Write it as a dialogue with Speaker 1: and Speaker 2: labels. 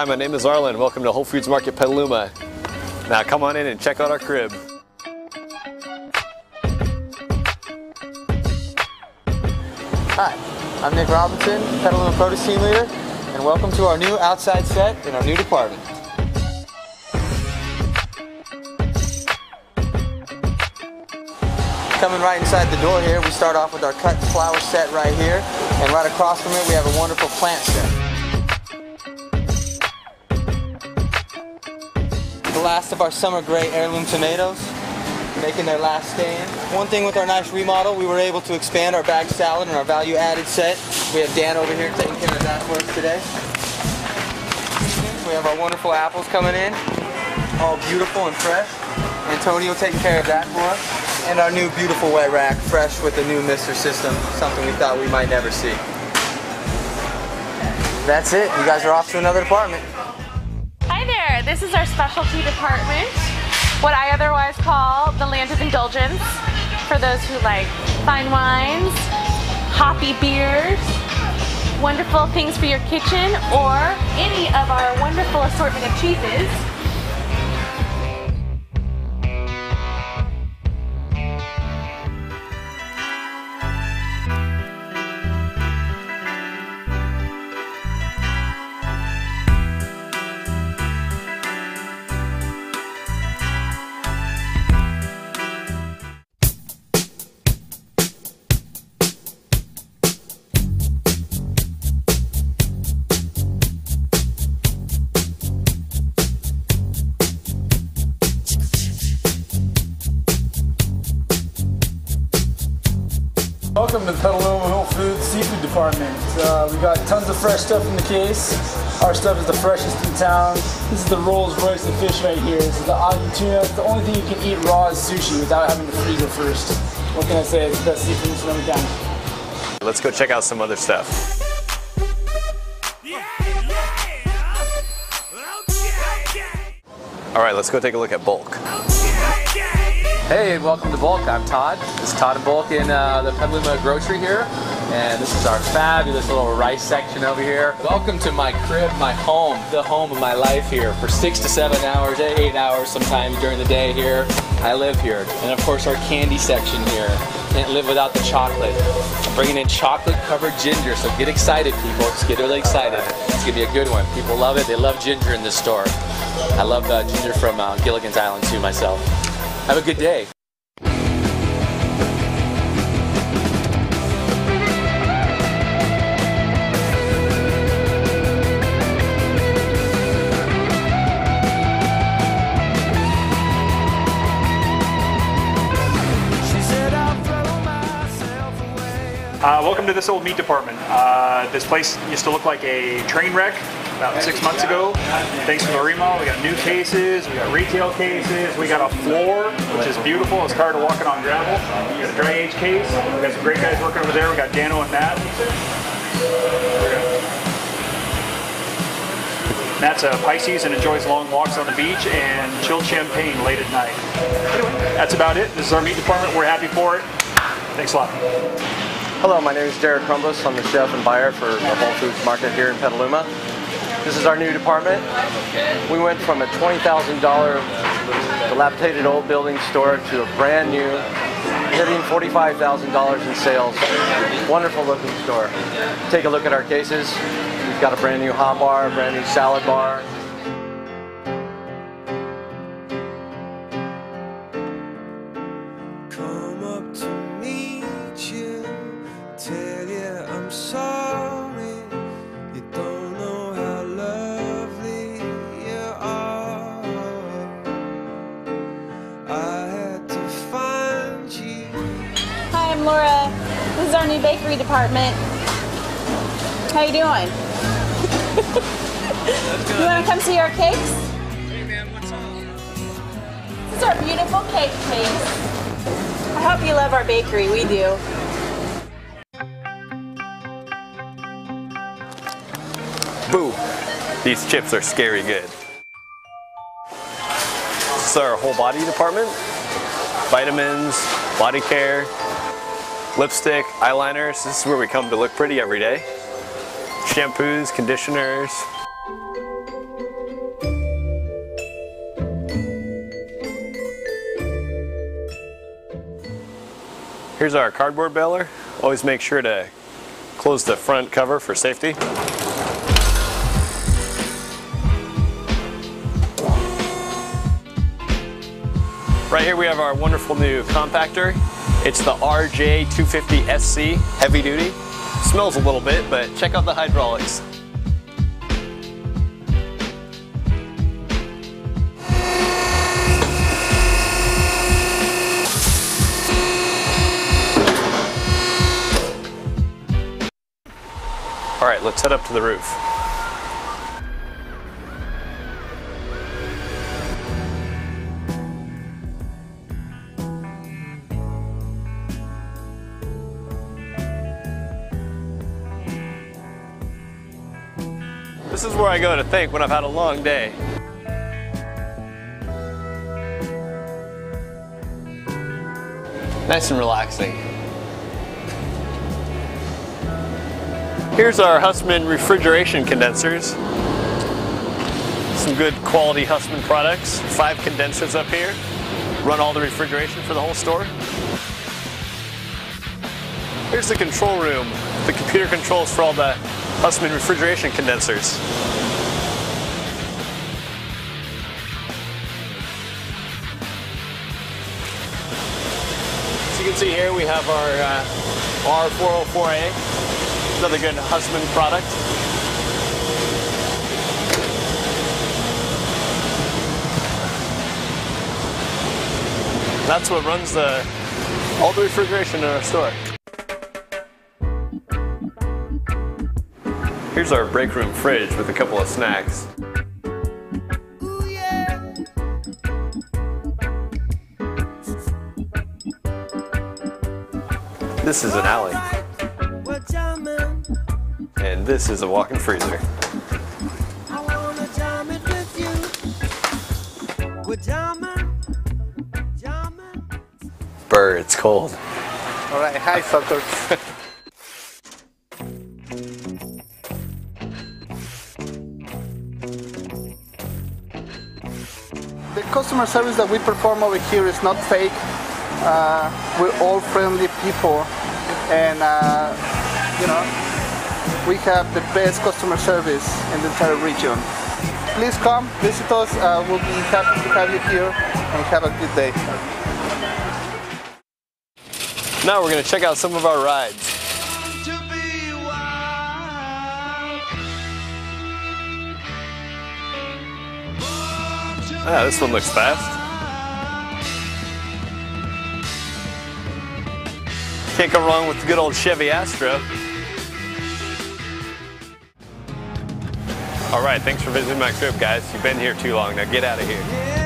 Speaker 1: Hi, my name is Arlen. Welcome to Whole Foods Market Petaluma. Now come on in and check out our crib.
Speaker 2: Hi, I'm Nick Robinson, Petaluma Produce Team Leader, and welcome to our new outside set in our new department. Coming right inside the door here, we start off with our cut flower set right here, and right across from it we have a wonderful plant set. The last of our summer gray heirloom tomatoes, making their last stand. One thing with our nice remodel, we were able to expand our bag salad and our value added set. We have Dan over here taking care of that for us today. We have our wonderful apples coming in, all beautiful and fresh. Antonio taking care of that for us. And our new beautiful wet rack, fresh with the new mister system, something we thought we might never see. That's it, you guys are off to another department.
Speaker 3: Hi there, this is our specialty department, what I otherwise call the land of indulgence, for those who like fine wines, hoppy beers, wonderful things for your kitchen, or any of our wonderful assortment of cheeses.
Speaker 4: Welcome to the Petaluma Whole Foods Seafood Department. We got tons of fresh stuff in the case. Our stuff is the freshest in town. This is the Rolls Royce of fish right here. This is the Ahi tuna. It's the only thing you can eat raw is sushi without having to freeze it first. What can I say? It's the best seafood in Sonoma County.
Speaker 1: Let's go check out some other stuff. All right, let's go take a look at bulk.
Speaker 5: Hey, welcome to Bulk. I'm Todd. This is Todd and Bulk in the Petaluma grocery here. And this is our fabulous little rice section over here. Welcome to my crib, my home, the home of my life here for 6 to 7 hours, 8 hours sometimes during the day here. I live here. And of course our candy section here. Can't live without the chocolate. I'm bringing in chocolate covered ginger, so get excited people. Just get really excited. It's gonna be a good one. People love it. They love ginger in this store. I love ginger from Gilligan's Island too myself. Have a good day.
Speaker 6: Welcome to this old meat department. This place used to look like a train wreck about 6 months ago. Thanks to the remodel, we got new cases, we got retail cases, we got a floor, which is beautiful. It's tired of walking on gravel. We got a dry age case. We got some great guys working over there. We got Dano and Matt. Matt's a Pisces and enjoys long walks on the beach and chilled champagne late at night. Anyway, that's about it. This is our meat department. We're happy for it. Thanks a lot.
Speaker 7: Hello, my name is Jared Crumbus. I'm the chef and buyer for the Whole Foods Market here in Petaluma. This is our new department. We went from a $20,000 dilapidated old building store to a brand new, hitting $45,000 in sales. Wonderful looking store. Take a look at our cases. We've got a brand new hot bar, a brand new salad bar.
Speaker 8: Come up to meet you, tell you I'm sorry. You don't know how lovely you are. I had to find you.
Speaker 9: Hi, I'm Laura. This is our new bakery department. How you doing? You want to come see our cakes?
Speaker 8: Hey man, what's up?
Speaker 9: This is our beautiful cake case. I hope you love our bakery. We do.
Speaker 1: Boo! These chips are scary good. This is our whole body department. Vitamins, body care, lipstick, eyeliners. This is where we come to look pretty every day. Shampoos, conditioners. Here's our cardboard baler. Always make sure to close the front cover for safety. Right here we have our wonderful new compactor. It's the RJ250SC heavy duty. Smells a little bit, but check out the hydraulics. All right, let's head up to the roof. This is where I go to think when I've had a long day. Nice and relaxing. Here's our Hussman refrigeration condensers. Some good quality Hussman products. 5 condensers up here. Run all the refrigeration for the whole store. Here's the control room. The computer controls for all the Hussman refrigeration condensers. As you can see here, we have our R404A, another good Hussman product. That's what runs all the refrigeration in our store. Here's our break room fridge with a couple of snacks. This is an alley. And this is a walk-in freezer. Brr, it's cold.
Speaker 10: All right, hi suckers. The customer service that we perform over here is not fake. We're all friendly people, and you know, we have the best customer service in the entire region. Please come, visit us. We'll be happy to have you here, and have a good day.
Speaker 1: Now we're going to check out some of our rides. Ah, this one looks fast. Can't go wrong with the good old Chevy Astro. All right, thanks for visiting my crib, guys. You've been here too long. Now get out of here.